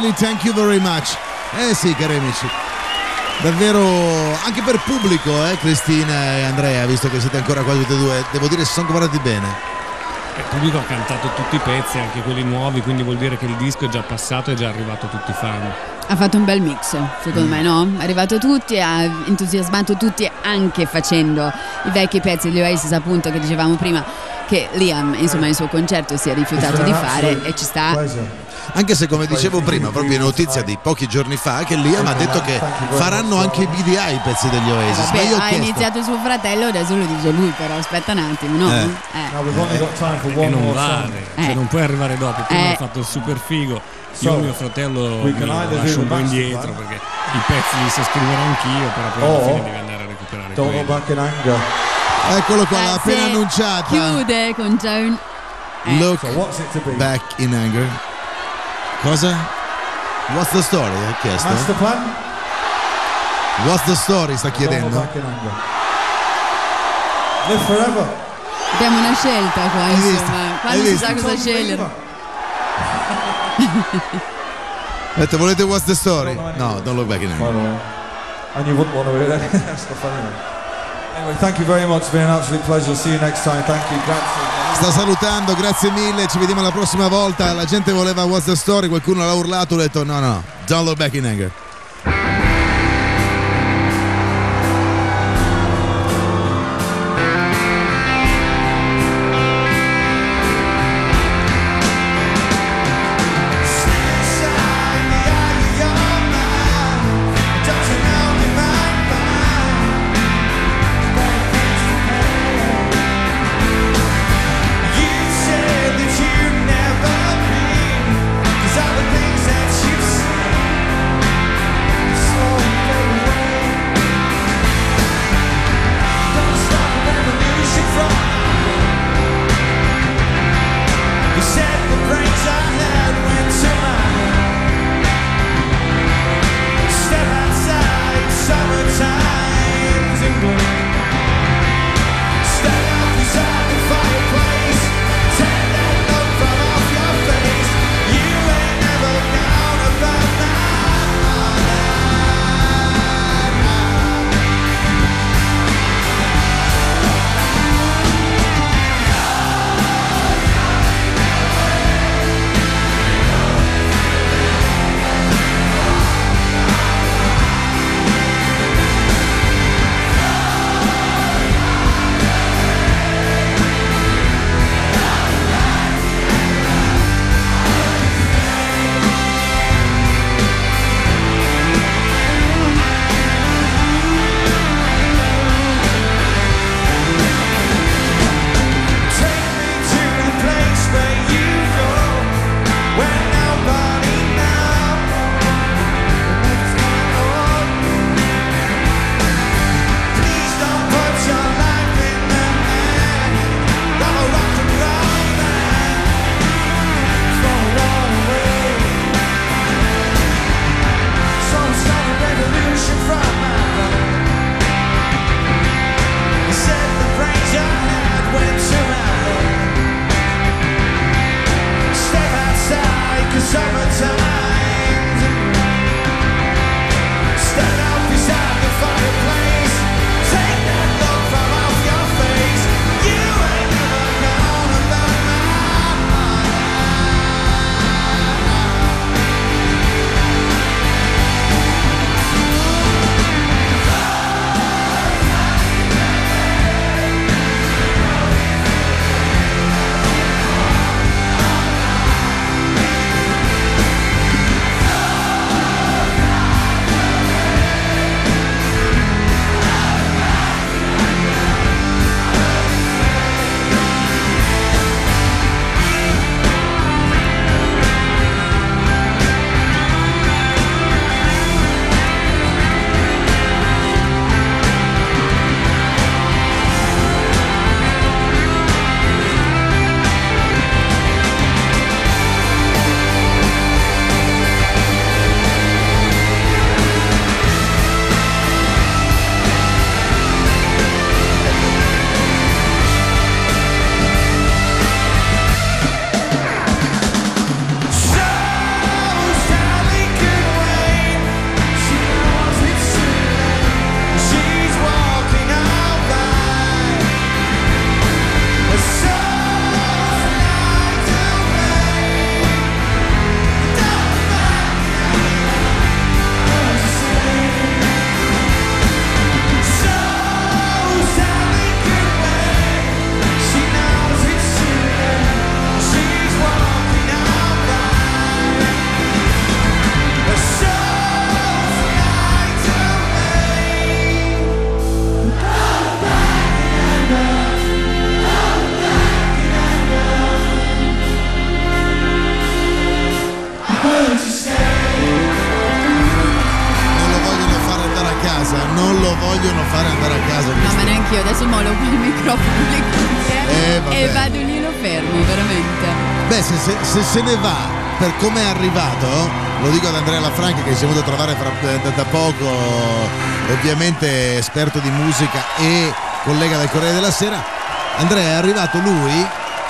Really thank you very much. Sì, cari amici, davvero anche per pubblico, Cristina e Andrea, visto che siete ancora qua tutti e due, devo dire si sono guardati bene. Il pubblico ha cantato tutti i pezzi, anche quelli nuovi, quindi vuol dire che il disco è già passato e già arrivato a tutti i fan. Ha fatto un bel mix, secondo me, no? È arrivato a tutti, ha entusiasmato tutti, anche facendo i vecchi pezzi degli Oasis, appunto, che dicevamo prima, che Liam, insomma, il suo concerto si è rifiutato di fare, e ci sta. Anche se, come dicevo prima, proprio in notizia di pochi giorni fa, che Liam ha detto che faranno anche i BDI i pezzi degli Oasis. Vabbè, ma io ho ha chiesto... iniziato suo fratello, adesso lo dice lui, però aspetta un attimo, no? E non vale, cioè non puoi arrivare dopo. Prima hai fatto il super figo. Io mio fratello mi lascio un po' indietro perché i pezzi li so scrivere anch'io, però poi alla fine devi andare a recuperare quelli. Eccolo qua, l'ha appena annunciata. Chiude con Joan. Look back in anger. Cosa? What's the story? Ha chiesto. What's the story? Sta chiedendo. Live forever. Abbiamo una scelta qua, insomma. Quando si sa cosa scegliere. Aspetta, volete What's the story? No, don't look back in anger. And you wouldn't want to hear that. That's the funny one. Anyway, thank you very much. It's been an absolute pleasure. See you next time. Thank you. Grazie. Sta salutando, grazie mille, ci vediamo la prossima volta. La gente voleva What's the story, qualcuno l'ha urlato, ho detto no, don't look back in anger. lo vogliono fare andare a casa. No, ma neanche io, adesso molo qua il microfono, le cuffie e vado lì e lo fermo, veramente. Beh, se ne va per come è arrivato, lo dico ad Andrea Lafranca che si è venuto a trovare da poco, ovviamente esperto di musica e collega del Corriere della Sera. Andrea, è arrivato lui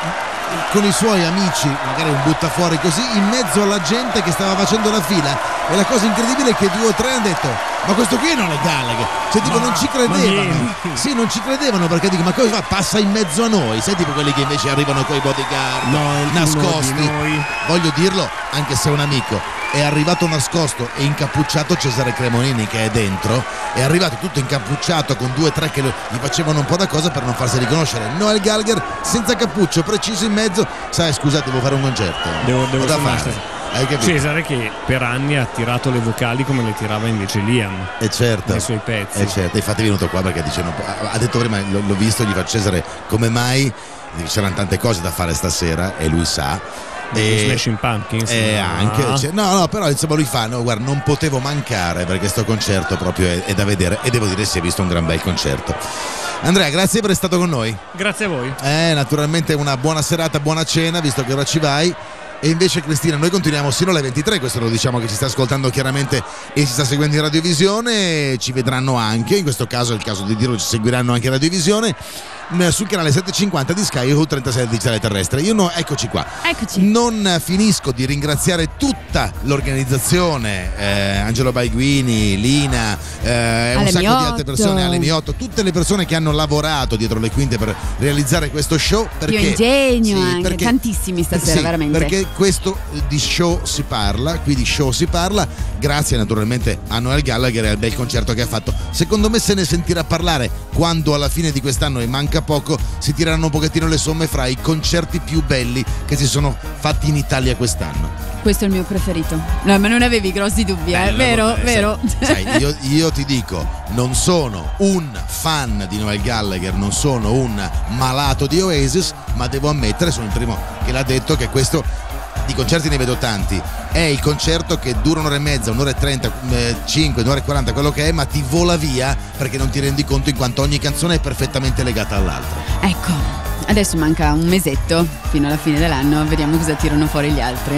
con i suoi amici, magari un buttafuori così, in mezzo alla gente che stava facendo la fila, e la cosa incredibile è che 2 o 3 hanno detto: ma questo qui non è Gallagher, cioè tipo non ci credevano, sì, non ci credevano, perché dico: ma cosa fa? Passa in mezzo a noi, sai, tipo quelli che invece arrivano coi bodyguard nascosti. Voglio dirlo, anche se è un amico, è arrivato nascosto e incappucciato Cesare Cremonini, che è dentro, è arrivato tutto incappucciato con 2 o 3 che gli facevano un po' da cosa per non farsi riconoscere. Noel Gallagher senza cappuccio, preciso in mezzo, sai, scusate, devo fare un concerto, devo da fare. Cesare che per anni ha tirato le vocali come le tirava invece Liam, certo, nei suoi pezzi, certo. Infatti è venuto qua perché dice, ha detto prima, l'ho visto, gli fa: Cesare, come mai? C'erano tante cose da fare stasera e lui sa. Smashing Pumpkins anche no, però insomma lui fa: no, guarda, non potevo mancare perché sto concerto proprio è da vedere, e devo dire si è visto un gran bel concerto. Andrea, grazie per essere stato con noi. Grazie a voi. Naturalmente una buona serata, buona cena, visto che ora ci vai. E invece Cristina, noi continuiamo sino alle 23, questo lo diciamo che ci sta ascoltando chiaramente e ci sta seguendo in radiovisione, ci vedranno anche, in questo caso è il caso di dirlo, ci seguiranno anche in radiovisione sul canale 750 di Sky o 36 digitale terrestre. Eccoci qua. Eccoci. Non finisco di ringraziare tutta l'organizzazione, Angelo Baiguini, Lina, un sacco di altre persone, Ale Miotto, tutte le persone che hanno lavorato dietro le quinte per realizzare questo show. Pio Ingegno, anche tantissimi stasera, veramente. Perché questo di show si parla, qui di show si parla, grazie naturalmente a Noel Gallagher e al bel concerto che ha fatto. Secondo me se ne sentirà parlare quando alla fine di quest'anno, e manca poco, si tireranno un pochettino le somme fra i concerti più belli che si sono fatti in Italia quest'anno. Questo è il mio preferito. No, ma non avevi grossi dubbi, vero? Sai, io ti dico, non sono un fan di Noel Gallagher, non sono un malato di Oasis, ma devo ammettere, sono il primo che l'ha detto, che questo, di concerti ne vedo tanti, è il concerto che dura 1 ora e mezza, 1 ora e 30, 5, 1 ora e 40, quello che è, ma ti vola via perché non ti rendi conto in quanto ogni canzone è perfettamente legata all'altra. Ecco, adesso manca un mesetto fino alla fine dell'anno, vediamo cosa tirano fuori gli altri.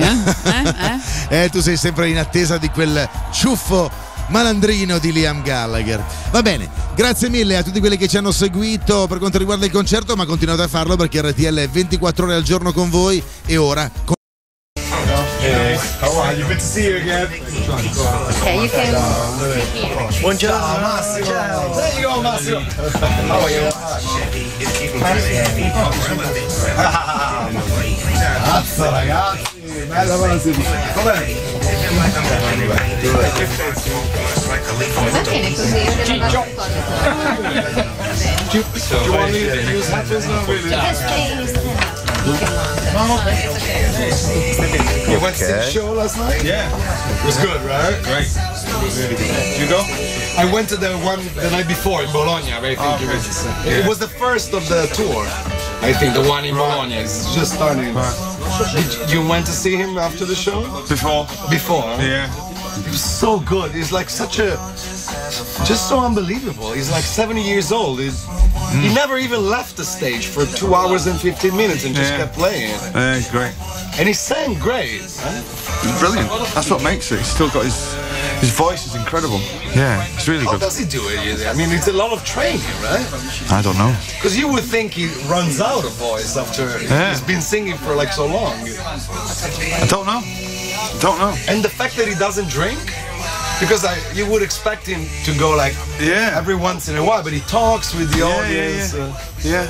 Tu sei sempre in attesa di quel ciuffo malandrino di Liam Gallagher. Va bene, grazie mille a tutti quelli che ci hanno seguito per quanto riguarda il concerto, ma continuate a farlo perché RTL è 24 ore al giorno con voi. E ora Hey, how are you? Good to see you again. Okay, you can. Buongiorno, Massimo. There you go, Massimo. How are you? Cazzo, ragazzi, bella Massimo. Com'è? Va bene così, io devo fare un po'. Do you want me to use headphones now, really? You went to the show last night? Yeah. It was good, right? Great. Did you go? I went to the one the night before in Bologna, I think. It was the first of the tour. I think the one in Bologna is just starting. You went to see him after the show? Before. Yeah. It was so good. He's like just so unbelievable. He's like 70 years old. He never even left the stage for 2 hours and 15 minutes and just kept playing. Yeah, he's great. And he sang great. He's brilliant. That's what makes it. He's still got his voice is incredible. Yeah, it's really How good. does he do it? I mean, it's a lot of training, right? I don't know. Because you would think he runs out of voice after he's been singing for like so long. I don't know. And the fact that he doesn't drink, because you would expect him to go like every once in a while, but he talks with the audience. Yeah.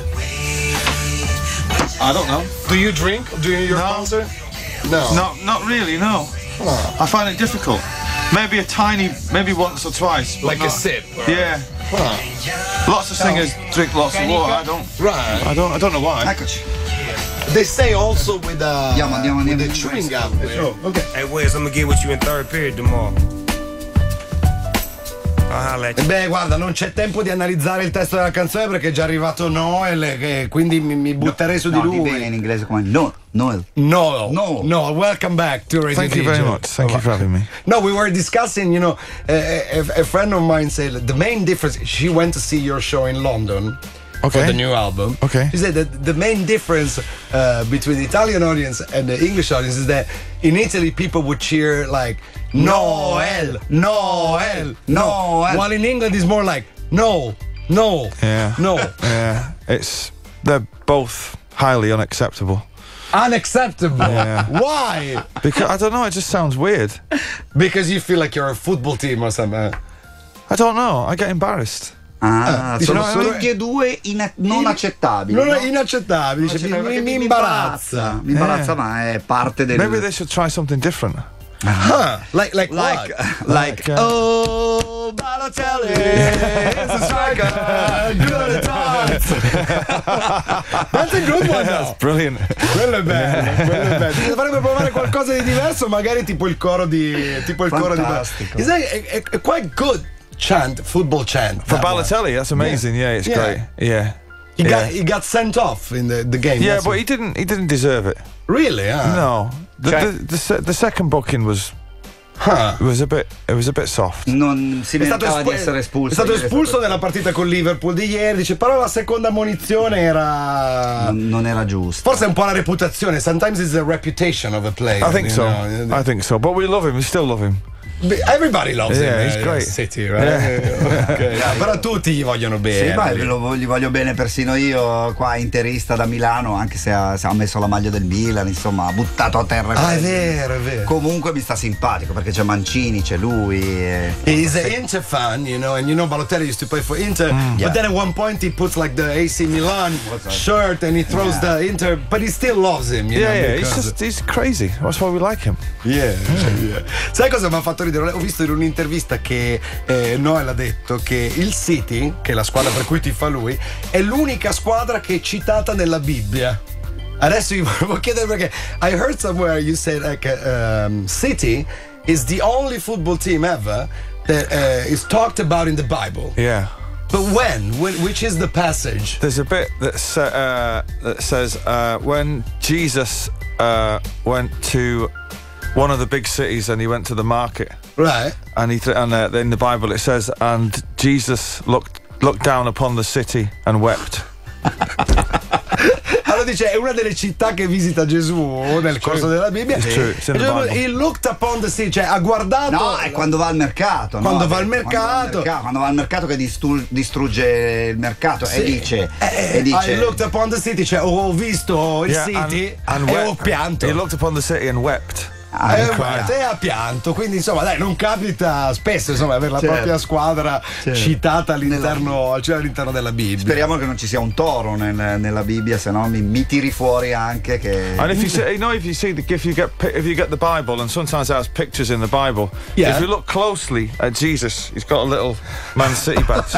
I don't know. Do you drink during your concert? No. Not really, no. Huh. I find it difficult. Maybe once or twice. But Like a sip? Or... Yeah. Huh. Lots of singers drink lots of water. I don't. Right. I don't know why. They say also with the chewing gum. Okay. Hey Wes, I'm gonna get with you in third period tomorrow. Beh, guarda, non c'è tempo di analizzare il testo della canzone perché è già arrivato Noel, quindi mi butterei su di lui. Di bene in inglese come Noel. No, welcome back to Radio Thank you very much. Thank you for having me. No, we were discussing, a friend of mine said the main difference, she went to see your show in London. Okay. For the new album. Okay. She said that the main difference between the Italian audience and the English audience is that in Italy people would cheer like Noel, Noel, Noel. While in England it's more like no. Yeah. No. Yeah. They're both highly unacceptable. Unacceptable. Yeah. Why? Because I don't know, it just sounds weird. Because you feel like you're a football team or something. I don't know, I get embarrassed. Sono tutti e due non accettabili. Non è inaccettabile, mi imbarazza. Mi imbarazza, ma è parte del. Maybe they should try something different. Like oh, Balotelli is a striker, good at times. That's a good one. That's brilliant. Quello è bello. Dovrebbe provare qualcosa di diverso, magari tipo il coro di Fantastico. It's like a quite good chant, football chant. For Balotelli, that's amazing. Yeah, it's great. Yeah. He got sent off in the game. Yeah, but he didn't deserve it. Really? No. The second booking was a bit soft. Non si meritava di essere espulso. È stato espulso nella partita con Liverpool di ieri, dice, però la seconda ammonizione era non era giusta. Forse è un po' la reputazione. Sometimes it's the reputation of a player. I think so. But we love him. We still love him. Everybody loves him. He's great. City, right? Okay. Però tutti gli vogliono bene. Sì, ma gli voglio bene persino io, qua interista da Milano, anche se ha messo la maglia del Milan, insomma, ha buttato a terra. È vero. Comunque mi sta simpatico perché c'è Mancini, c'è lui. He's an Inter fan, and Balotelli used to play for Inter. But then at one point he puts like the AC Milan shirt and he throws the Inter, but he still loves him. He's crazy. That's why we like him. Yeah. Sai cosa mi ha fatto ridere? Ho visto in un'intervista che Noel ha detto che il City, che è la squadra per cui tifa lui, è l'unica squadra che è citata nella Bibbia. Adesso io volevo chiedere perché I heard somewhere you said City is the only football team ever that is talked about in the Bible. Yeah. But which is the passage? There's a bit that says when Jesus went to one of the big cities and he went to the market. Right. And in the Bible it says, and Jesus looked down upon the city and wept. Allora dice, è una delle città che visita Gesù nel corso della Bibbia. He looked upon the city, cioè ha guardato. No, è quando va al mercato. Quando va al mercato che distrugge il mercato e dice I looked upon the city, cioè ho visto il city e ho pianto. He looked upon the city and wept. Te ha pianto, quindi insomma dai, non capita spesso avere la propria squadra citata all'interno della Bibbia. Speriamo che non ci sia un toro nella Bibbia, se no mi tiri fuori anche che. And if you get the Bible, and sometimes it has pictures in the Bible, if you look closely at Jesus, he's got a little Man City badge.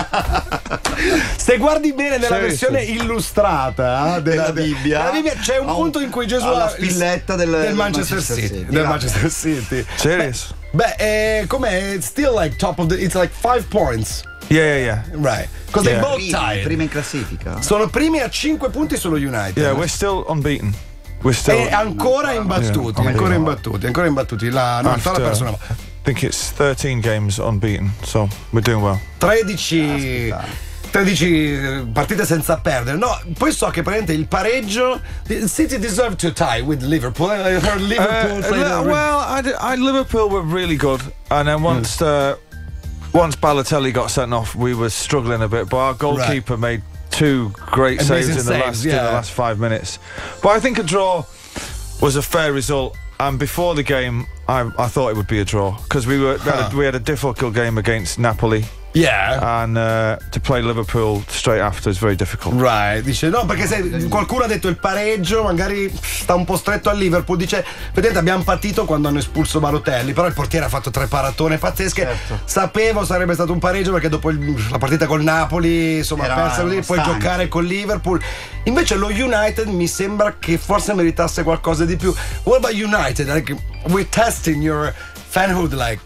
Se guardi bene nella versione illustrata della Bibbia, c'è un punto in cui Gesù ha la spilletta del Manchester City. Manchester City. Serious? Beh, com'è? Still like top of it's like 5 points. Yeah. Right. Because they both tied. Prima in classifica. Sono primi a 5 punti solo United. Yeah, we're still unbeaten. E ancora imbattuti, ancora imbattuti. Non ha perso una volta. I think it's 13 games unbeaten, so we're doing well. 13 partite senza perdere. No, poi so che praticamente il pareggio City deserved to tie with Liverpool. I heard Liverpool played Liverpool were really good, and then once Balotelli got sent off, we were struggling a bit, but our goalkeeper made 2 great saves in the last 5 minutes. But I think a draw was a fair result, and before the game I thought it would be a draw because we had a difficult game against Napoli. Yeah. And to play Liverpool straight after is very difficult. Right. Dice no, perché se qualcuno ha detto il pareggio magari sta un po' stretto a Liverpool. Dice, vedete, abbiamo patito quando hanno espulso Balotelli, però il portiere ha fatto 3 paratone pazzesche. Certo. Sapevo sarebbe stato un pareggio perché dopo la partita col Napoli, insomma, persa così, poi giocare con Liverpool. Invece lo United mi sembra che forse meritasse qualcosa di più. What about United? Like, we're testing your fanhood, like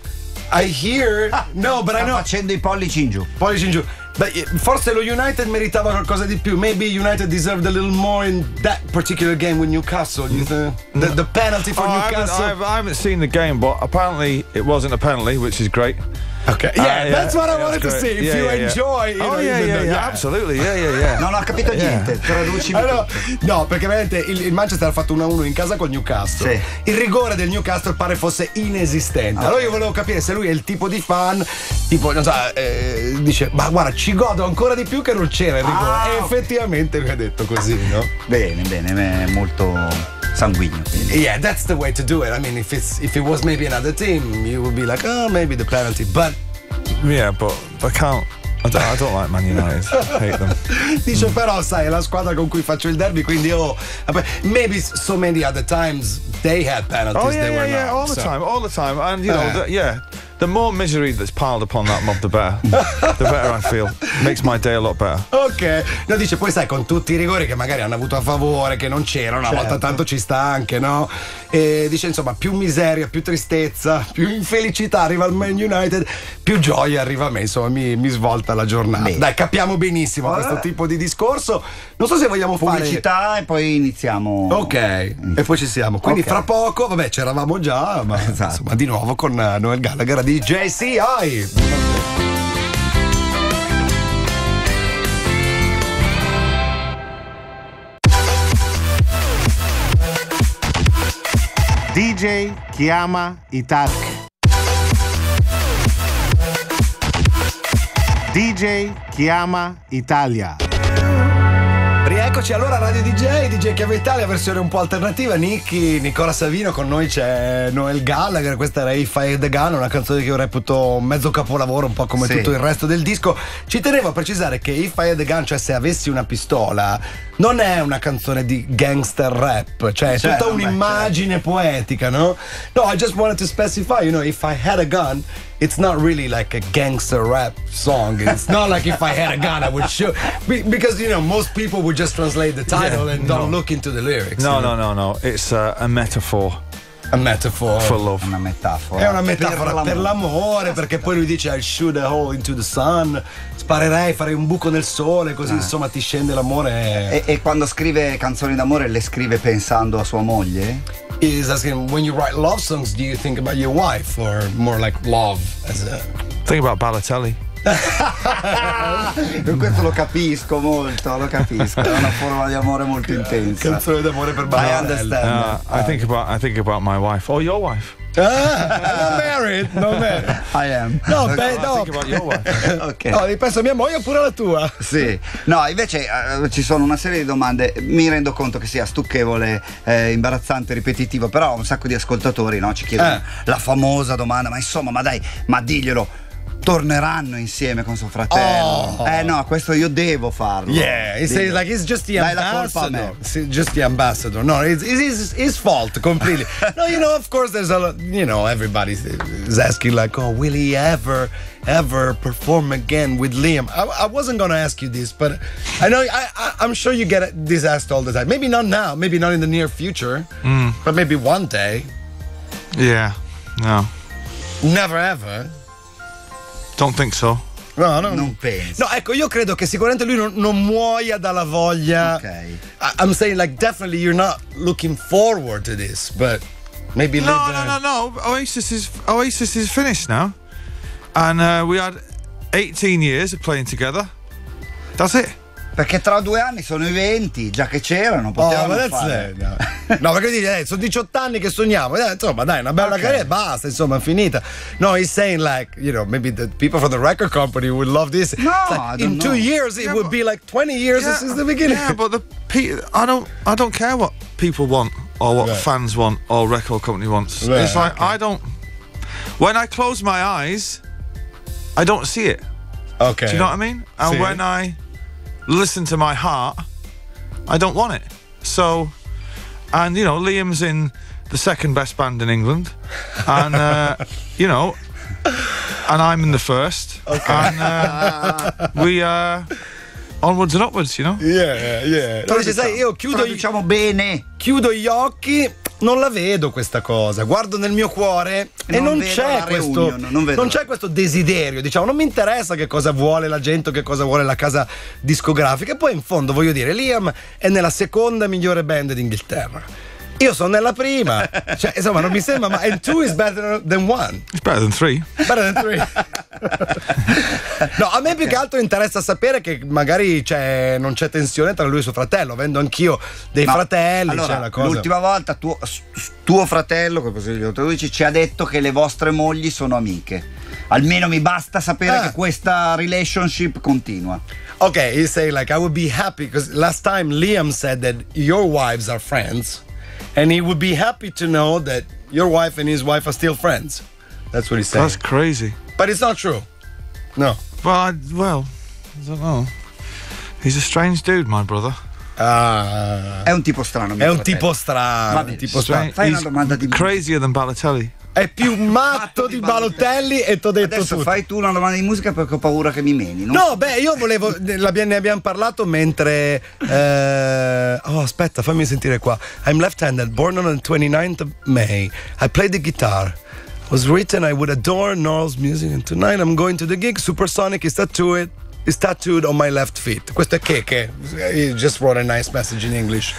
I hear. No, but I know. Facendo i pollici in giù. Pollici in giù. Forse lo United meritava qualcosa di più. Maybe United deserved a little more in that particular game with Newcastle. The penalty for Newcastle. I haven't seen the game, but apparently it wasn't a penalty, which is great. Okay, that's what I wanted to see. If you enjoy, absolutely, yeah. Non ho capito niente. Traduci. No, perché veramente il Manchester ha fatto 1-1 in casa col Newcastle. Sì. Il rigore del Newcastle pare fosse inesistente. Allora io volevo capire se lui è il tipo di fan, tipo, non so, dice, ma guarda, ci godo ancora di più che non c'era il rigore. E effettivamente lui ha detto così, no? Bene, è molto sanguigno. Yeah, that's the way to do it. I mean, if it was maybe another team, you would be like, oh, maybe the penalty. But yeah, but I can't. I don't like Man United. I hate them. Dice però, sai, è la squadra con cui faccio il derby, quindi maybe so many other times they had penalties. They were not. All the time, and you know, the more misery that's piled upon that mob, the better. The better I feel. Makes my day a lot better. Ok. No, dice, poi sai, con tutti i rigori che magari hanno avuto a favore, che non c'erano, una volta tanto ci sta anche, no? E dice, insomma, più miseria, più tristezza, più infelicità arriva al Man United, più gioia arriva a me, insomma, mi svolta la giornata. Beh. Dai, capiamo benissimo questo tipo di discorso. Non so se vogliamo fare pubblicità e poi iniziamo. Ok, e poi ci siamo. Quindi fra poco, vabbè, c'eravamo già, ma insomma, di nuovo con Noel Gallagher di JCI. DJ chiama Italia. DJ chiama Italia. Rieccoci allora a Radio DJ Chiama Italia, versione un po' alternativa. Nicola Savino, con noi c'è Noel Gallagher. Questa era If I Had a Gun, una canzone che io reputo un mezzo capolavoro, un po' come tutto il resto del disco. Ci tenevo a precisare che If I Had a Gun, cioè se avessi una pistola, non è una canzone di gangster rap, cioè è tutta un'immagine poetica, no? No, I just wanted to specify, you know, If I Had a Gun, it's not really like a gangster rap song. It's not like If I Had a Gun, I would shoot. Because, you know, most people would just translate the title and don't look into the lyrics. No. It's a metaphor. A metaphor for love. Una metafora. È una metafora per l'amore, perché poi lui dice I shoot a hole into the sun. Sparerei, farei un buco nel sole, così insomma ti scende l'amore. E quando scrive canzoni d'amore le scrive pensando a sua moglie? Is asking, when you write love songs, do you think about your wife or more like love as a... Think about Balotelli. Questo lo capisco molto, è una forma di amore molto intensa. Canzone d'amore per Balotelli. I think about my wife or your wife. Not married. I am. No, think about your wife. Okay. No, ripenso a mia moglie oppure alla tua. Sì. No, invece ci sono una serie di domande. Mi rendo conto che sia stucchevole, imbarazzante, ripetitivo, però un sacco di ascoltatori, no, ci chiedono la famosa domanda, ma insomma, ma dai, ma diglielo. Torneranno insieme con suo fratello. No, questo io devo farlo. Yeah, he says like it's just the ambassador. Just the ambassador. No, it's his fault completely. No, you know, of course there's a lot, you know, everybody is asking like, oh, will he ever perform again with Liam? I wasn't gonna ask you this, but I know I'm sure you get this asked all the time. Maybe not now, maybe not in the near future, but maybe one day. Yeah, no. Never ever. Don't think so. No, non penso. No, ecco, io credo che sicuramente lui non muoia dalla voglia. Ok. I'm saying like definitely you're not looking forward to this, but maybe No. Oasis is finished now, and we had 18 years of playing together. That's it. Perché tra 2 anni sono i 20, già che c'erano, potevano fare. No, perché dici, sono 18 anni che sogniamo, insomma, dai, una bella carriera, basta, insomma, è finita. No, he's saying like, you know, maybe the people from the record company would love this. No, like, in 2 years it would be like 20 years since the beginning. Yeah, but I don't care what people want or what fans want or record company wants. Right, it's like when I close my eyes, I don't see it. Okay. Do you know what I mean? And when I listen to my heart, I don't want it. So, and you know, Liam's in the second best band in England, and you know, and I'm in the first, and we onwards and upwards, you know. Yeah. Sai, io chiudo bene. Chiudo gli occhi non la vedo questa cosa, guardo nel mio cuore e non c'è questo desiderio, diciamo, non mi interessa che cosa vuole la gente o che cosa vuole la casa discografica. E poi in fondo voglio dire, Liam è nella seconda migliore band d'Inghilterra. Io sono nella prima, cioè, insomma, non mi sembra, ma and two is better than one. It's better than three. Better than three. No, a me più che altro interessa sapere che magari non c'è tensione tra lui e suo fratello, avendo anch'io dei fratelli. Allora, c'è la cosa. l'ultima volta tuo fratello, ci ha detto che le vostre mogli sono amiche. Almeno mi basta sapere che questa relationship continua. Ok, you say like I would be happy because last time Liam said that your wives are friends. And he would be happy to know that your wife and his wife are still friends. That's what he said. That's crazy. But it's not true. No. Well, I don't know. He's a strange dude, my brother. È un tipo strano. È un tipo strano. Fai una domanda di crazier than Balotelli. È più matto di Balotelli e t'ho detto adesso tutto. Fai tu una domanda di musica perché ho paura che mi meni. No, io volevo. Ne abbiamo parlato mentre. Aspetta, fammi sentire qua. I'm left-handed, born on the 29th of May. I play the guitar. Was written, I would adore Noel's music, and tonight I'm going to the gig. Supersonic is tattooed on my left feet. Questo è che he just wrote a nice message in English.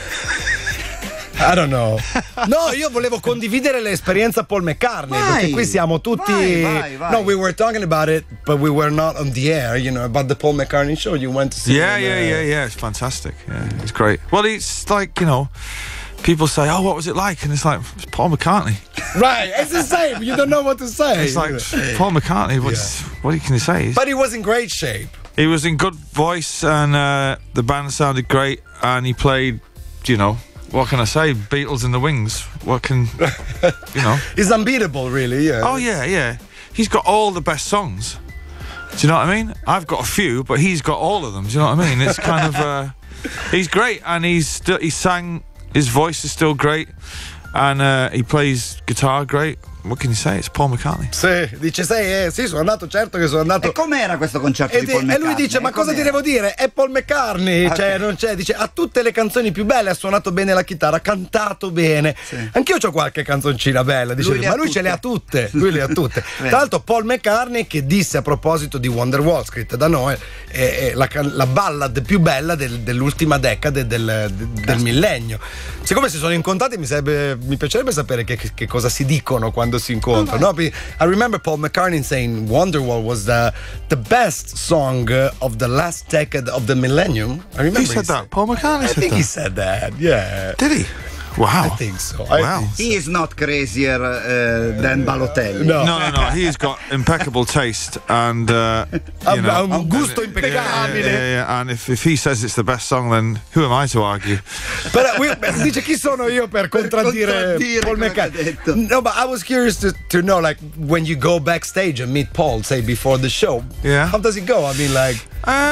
I don't know. No, io volevo condividere l'esperienza Paul McCartney, perché qui siamo tutti. Vai. No, we were talking about it, but we were not on the air. You know about the Paul McCartney show. You went to see. Yeah. It's fantastic. Yeah, it's great. Well, it's like, you know, people say, "Oh, what was it like?" And it's like, it's Paul McCartney. Right, it's the same. You don't know what to say. It's like Paul McCartney. What can you say? But he was in great shape. He was in good voice, and the band sounded great, and he played, you know. What can I say? Beatles in the Wings. What can, you know? He's unbeatable, really, yeah. Oh, yeah. He's got all the best songs. Do you know what I mean? I've got a few, but he's got all of them. Do you know what I mean? It's kind of, he's great, and he sang, his voice is still great, and he plays guitar great. What can you say? It's Paul McCartney. Sì, dice sì, sono andato, certo che sono andato. E com'era questo concerto di Paul McCartney? E lui dice, ma cosa ti devo dire? È Paul McCartney, Okay. Non c'è, dice, ha tutte le canzoni più belle, ha suonato bene la chitarra, ha cantato bene. Sì. Anch'io ho qualche canzoncina bella, dice, ma lui ce le ha tutte. Lui le ha tutte. Tra l'altro Paul McCartney che disse a proposito di Wonderwall, scritta da Noel, è la ballad più bella dell'ultima decade del millennio. Siccome si sono incontrati mi piacerebbe sapere che cosa si dicono quando si incontrano. No? I remember Paul McCartney saying Wonderwall was the best song of the last decade of the millennium. I remember he said that. Paul McCartney said that. I think he said that. Yeah. Did he? Wow. I think so. Wow. He is not crazier than Balotelli. No. He's got impeccable taste and you know, un gusto impeccabile. Yeah. And if he says it's the best song, then who am I to argue? Dice, chi sono io per contraddire Paul McCartney? No, but I was curious to know, like, when you go backstage and meet Paul, say before the show. Yeah. How does it go? I mean, like,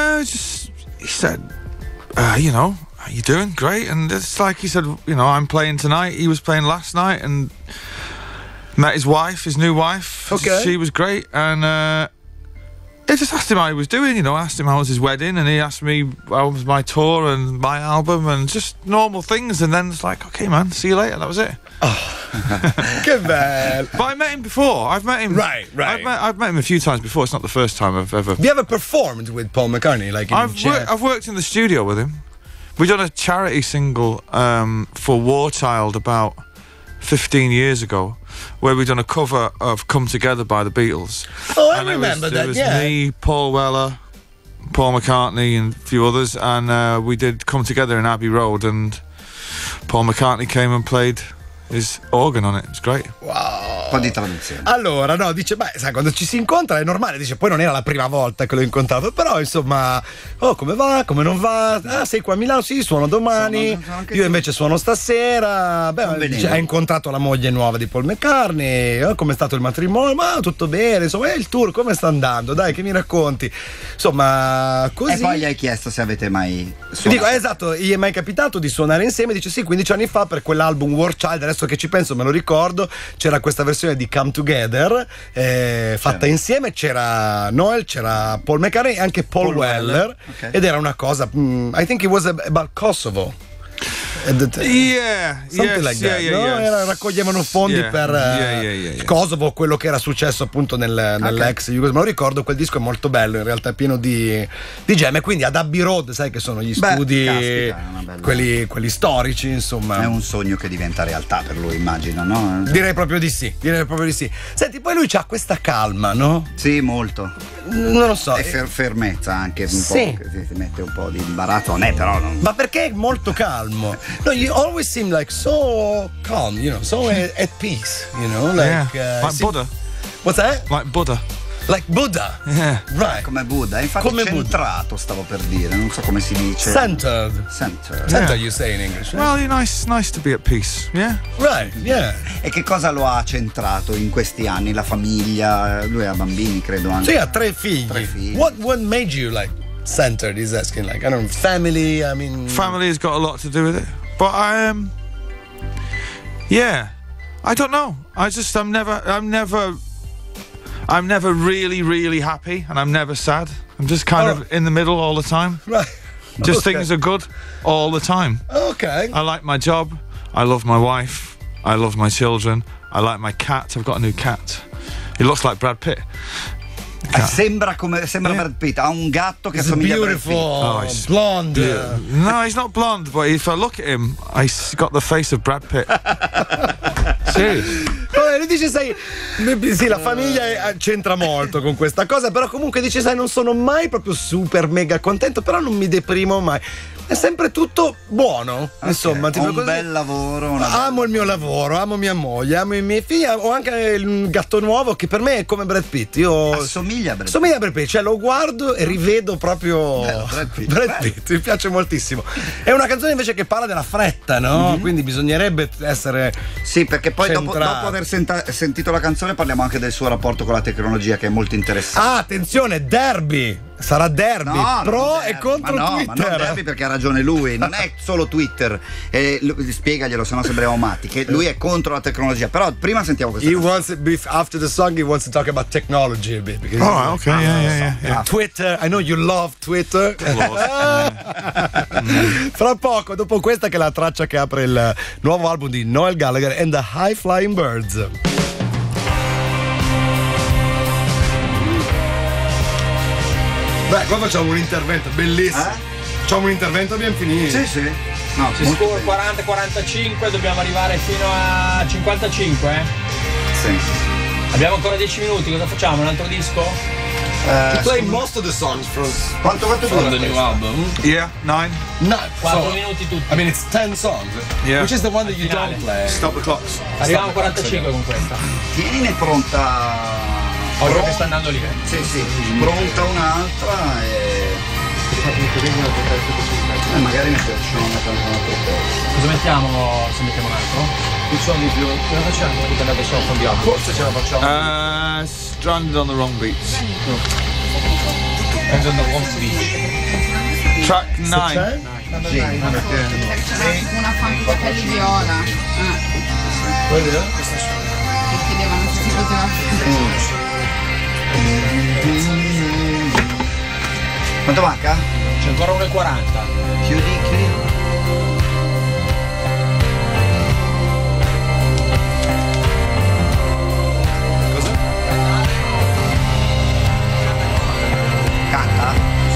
he said, you know, how you doing? Great. And it's like he said, you know, I'm playing tonight. He was playing last night, and met his wife, his new wife. Okay. She was great, and I just asked him how he was doing. You know, I asked him how was his wedding, and he asked me how was my tour and my album, and just normal things. And then it's like, okay, man, see you later. That was it. Che bello. But I met him before. I've met him. Right. I've met him a few times before. It's not the first time I've ever. Have you ever performed with Paul McCartney? Like, I've worked in the studio with him. We've done a charity single for War Child about 15 years ago, where we've done a cover of Come Together by the Beatles. Oh, I remember that, It was me, Paul Weller, Paul McCartney and a few others, and we did Come Together in Abbey Road, and Paul McCartney came and played his organ on it. It's great. Wow. Un po' di traduzione. Allora, no, dice, beh, sai, quando ci si incontra è normale, dice, poi non era la prima volta che l'ho incontrato, però insomma, come va, come non va? Ah, sei qua a Milano? Sì, suono domani. Io invece suono stasera. Beh, dice, hai incontrato la moglie nuova di Paul McCartney, come è stato il matrimonio? Ma tutto bene, insomma, il tour come sta andando? Dai, che mi racconti? Insomma, così. E poi gli hai chiesto se avete mai suonato. Dico, esatto, gli è mai capitato di suonare insieme? Dice sì, 15 anni fa per quell'album War Child, adesso che ci penso me lo ricordo, c'era questa versione di Come Together fatta insieme, c'era Noel, c'era Paul McCartney e anche Paul Weller. Okay. Ed era una cosa, I think it was about Kosovo. Something like that, no? Raccoglievano fondi per il Kosovo, quello che era successo appunto nell'ex Jugoslavia. Me lo ricordo, quel disco è molto bello, in realtà è pieno di gemme. Quindi ad Abbey Road, sai che sono gli studi, quelli storici, insomma. È un sogno che diventa realtà per lui, immagino, no? Direi proprio di sì. Senti, poi lui c'ha questa calma, no? Sì, molto. Non lo so. E fermezza anche un po', che si mette un po' di imbarazzo, non è però. Ma perché è molto calmo? No, you always seem like so calm, so at peace, like Buddha. What's that? Like Buddha. Like Buddha. Yeah. Right. Come Buddha, infatti come centrato Buddha. Stavo per dire, non so come si dice. Centered you say in English. Well, nice to be at peace, yeah? Right, yeah. E che cosa lo ha centrato in questi anni? La famiglia, lui ha bambini, credo anche. Sì, ha 3 figli. What made you like centered, he's asking, like, I don't know, family, I mean... Family has got a lot to do with it. But I don't know. I'm never really, really happy, and I'm never sad. I'm just kind of in the middle all the time. Right. Just things are good all the time. Okay. I like my job. I love my wife. I love my children. I like my cat. I've got a new cat. He looks like Brad Pitt. Sembra Brad Pitt. Ha un gatto che assomiglia a Brad Pitt. He's blonde. Yeah. No, he's not blonde, but if I look at him, he's got the face of Brad Pitt. Serious. Lui dice, sai, sì, la famiglia c'entra molto con questa cosa, però comunque dice, sai, non sono mai proprio super mega contento, però non mi deprimo mai. È sempre tutto buono, insomma. Ho un bel lavoro. Amo il mio lavoro, amo mia moglie, amo i miei figli, ho anche il gatto nuovo che per me è come Brad Pitt. Assomiglia a Brad Pitt, cioè lo guardo e rivedo proprio Brad Pitt, mi piace moltissimo. È una canzone invece che parla della fretta, no? Mm-hmm. Quindi bisognerebbe essere. Sì, perché poi dopo aver sentito la canzone parliamo anche del suo rapporto con la tecnologia, che è molto interessante. Ah, attenzione, derby! Sarà derby, pro e contro Twitter. Ma non derby, perché ha ragione lui, non è solo Twitter. Spiegaglielo, se no sembriamo matti, che lui è contro la tecnologia. Però prima sentiamo questa after the song he wants to talk about technology a bit. Yeah. Twitter, I know you love Twitter. Fra poco, dopo questa, che è la traccia che apre il nuovo album di Noel Gallagher and the High Flying Birds. Beh, qua facciamo un intervento bellissimo. Facciamo un intervento, abbiamo finito. Sì. No, si score 40-45, dobbiamo arrivare fino a 55. Sì. Abbiamo ancora 10 minuti, cosa facciamo? Un altro disco? To play most of the songs from the new album. Yeah, 9. 4 minuti tutti. I mean, it's 10 songs. Yeah. Which is the one that you don't play? Stop the clocks. Arriviamo a 45 con questa. Tienine pronta. Oggi che sta andando lì. Sì, pronta un'altra e. Magari ne facciamo un altro po'. Cosa mettiamo se mettiamo un altro? Un suono di più. Cosa facciamo? Dipende se lo fondiamo. Forse ce la facciamo. Stranded on the Wrong Beats. Stranded on the Wrong Beach. Track 9. Sì, una fan con i capelli viola. Che chiedevano se si poteva fare. Quanto manca? C'è ancora 1,40. Chiudi. Cosa? Canta?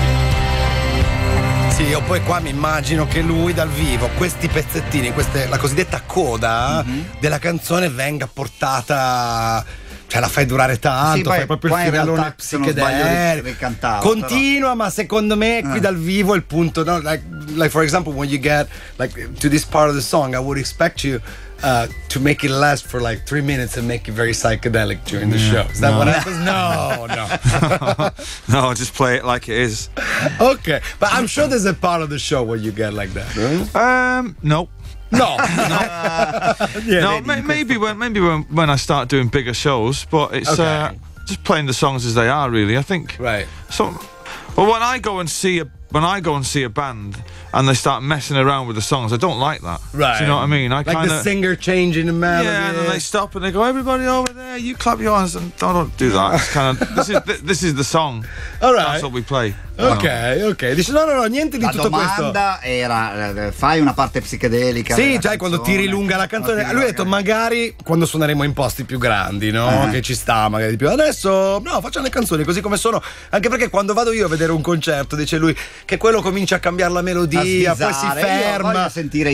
Sì, io poi qua mi immagino che lui dal vivo, questi pezzettini, la cosiddetta coda della canzone venga portata. Cioè la fai durare tanto, fai proprio il finalone psichedelico. Continua, però. Ma secondo me qui dal vivo il punto, no? Like for example, when you get like to this part of the song, I would expect you to make it last for like 3 minutes and make it very psychedelic during the show. Is that what happens? No. No, just play it like it is. Okay, but I'm sure there's a part of the show where you get like that. Right? No. No. No, maybe when I start doing bigger shows, but it's just playing the songs as they are. Really, I think. Right. So, well, when I go and see a band, and they start messing around with the songs. I don't like that. Right. Do you know what I mean? Like the singer changing the melody. Yeah, and then they stop and they go, everybody over there, you clap your hands, and don't do that. It's kind of this is the song. All right. That's what we play. Ok. Dice no, niente di tutto questo. La domanda era fai una parte psichedelica. Sì, cioè quando tiri lunga la canzone. Lui ha detto magari quando suoneremo in posti più grandi, no? Che ci sta magari di più. Adesso no, facciamo le canzoni così come sono. Anche perché quando vado io a vedere un concerto, dice lui, che quello comincia a cambiare la melodia, poi si ferma. Io voglio sentire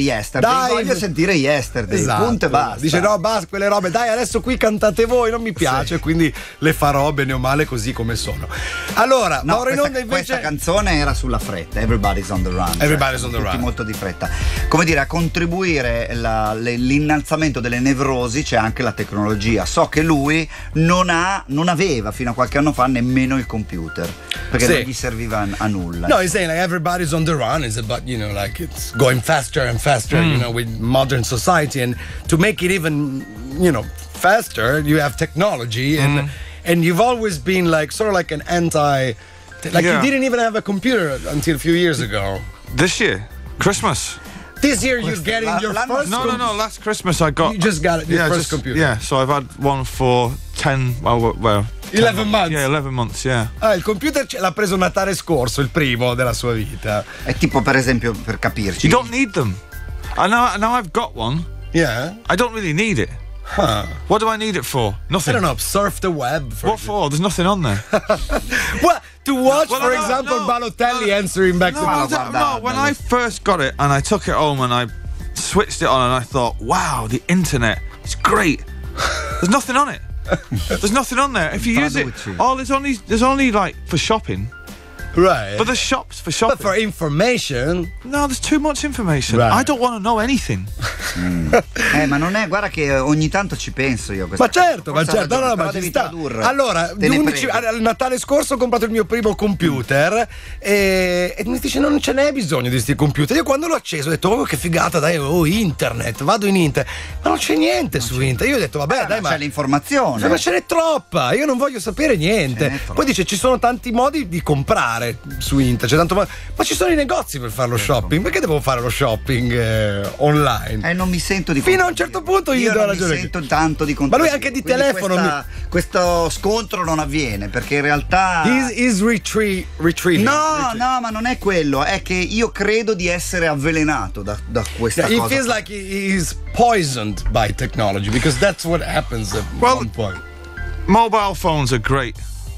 Yesterday. Esatto. Punto e basta. Dice no, basta quelle robe, dai, adesso qui cantate voi, non mi piace, quindi le farò bene o male così come sono. Allora, Mauro in onda invece. Questa canzone era sulla fretta, Everybody's on the Run. Everybody's on the Run. Molto di fretta. Come dire, a contribuire l'innalzamento delle nevrosi c'è anche la tecnologia. So che lui non aveva fino a qualche anno fa nemmeno il computer, perché non gli serviva a nulla. No, he's saying like everybody's on the run is about, like it's going faster and faster, with modern society, and to make it even, faster, you have technology, and you've always been like sort of like an anti. Like you didn't even have a computer until a few years ago. This year, Christmas. This year you're getting your first. No. Last Christmas I got. You just got your first computer. Yeah, so I've had one for 10. Well, 11 months. Yeah, 11 months. Yeah. Il computer l'ha preso Natale scorso, il primo della sua vita. È tipo, per esempio, per capirci. You don't need them. Now I've got one. Yeah. I don't really need it. Huh. What do I need it for? Nothing. I don't know. Surf the web. What for? There's nothing on there. What? To watch, for example, Balotelli answering back to No, when I first got it and I took it home and I switched it on and I thought, wow, the internet is great. There's nothing on it. There's nothing on there. If you use it, there's only like for shopping. Right. But there's shops for shopping. But for information. No, there's too much information. Right. I don't want to know anything. Ma non è, guarda che ogni tanto ci penso io. Ma certo, ma ci sta. Allora, al Natale scorso ho comprato il mio primo computer e mi dice non ce n'è bisogno di questi computer. Io quando l'ho acceso ho detto oh che figata, dai, internet, vado in internet. Ma non c'è niente su internet. Io ho detto vabbè, dai, ma c'è l'informazione. Ma ce n'è troppa, io non voglio sapere niente. Poi dice ci sono tanti modi di comprare su internet, ma ci sono i negozi per fare lo shopping, perché devo fare lo shopping online? Non mi sento di fino a un certo punto io do ragione. Non mi sento tanto di ma lui anche di telefono questo scontro non avviene perché in realtà is retrieving. No, ma non è quello, è che io credo di essere avvelenato da questa cosa. He feels like he's poisoned by technology because that's what happens at one point. Mobile phones are great.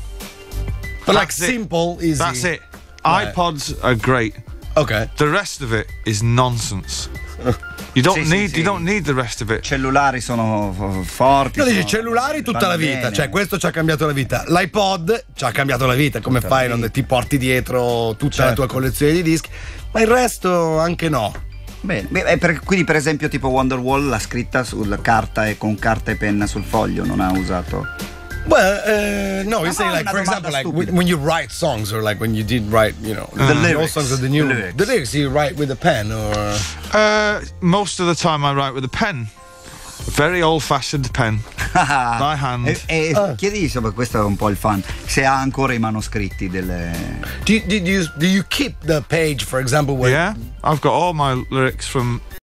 But like simple, easy. That's it. Right. iPods are great. Okay. The rest of it is nonsense. You don't need the rest of it. Cellulari sono forti. No, dici cellulari tutta la vita, cioè questo ci ha cambiato la vita. L'iPod ci ha cambiato la vita, come fai? Non ti porti dietro tutta la tua collezione di dischi, ma il resto anche no. Bene. Quindi per esempio tipo Wonderwall l'ha scritta sulla carta e con carta e penna sul foglio, non ha usato. Well, no, he's saying like, for example, like when you write songs or like when you did write, the lyrics, songs of the new the lyrics you write with a pen or? Most of the time I write with a pen. Very old-fashioned pen. By hand. Chiedi, insomma, questo è un po' il fan, se ha ancora i manoscritti delle. Do you keep the page, for example? Yeah, I've got all my lyrics from